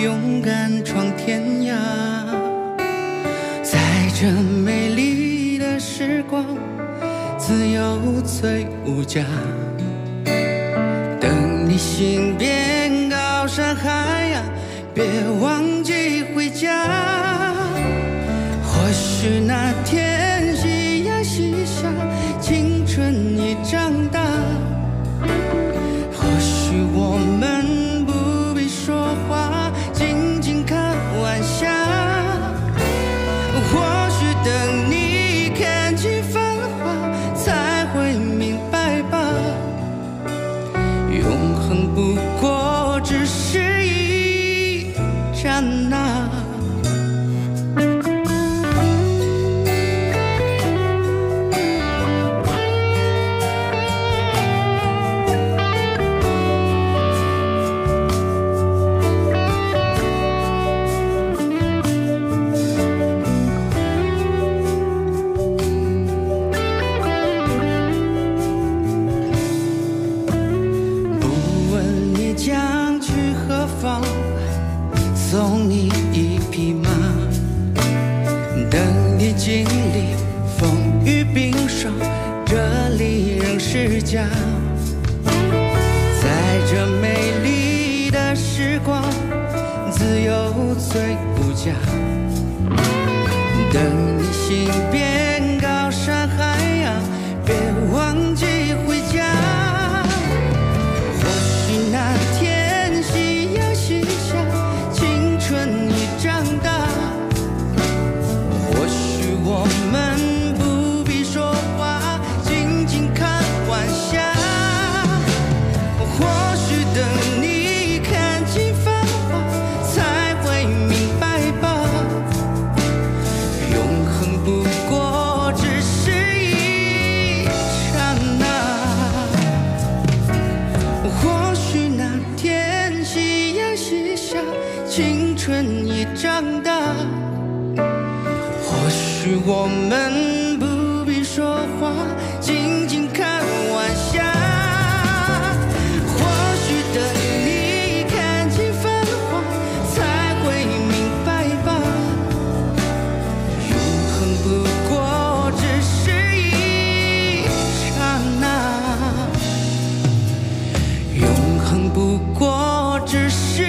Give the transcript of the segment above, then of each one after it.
勇敢闯天涯。在这美丽的时光，自由最无价。等你心变高山海洋，别忘记回家。或许那天夕阳西下，青春已长大。或许我们不必说话，静静看晚霞。或许等你看尽繁华，才会明白吧，永恒不过只是一刹那。送你一匹马，等你经历风雨冰霜，这里仍是家。在这美丽的时光，自由最无价。等你心变高山海洋，别忘记回家。或许那天夕阳西下，青春已长大。或许我们不必说话，静静看晚霞。或许等你看尽繁华，才会明白吧，永恒不过只是一刹那。或许那天夕阳西下，青春已长大。或许我们不必说话，静静看晚霞。或许等你看尽繁华，才会明白吧，永恒不过只是一刹那，永恒不过只是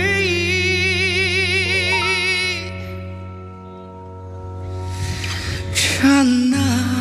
刹那。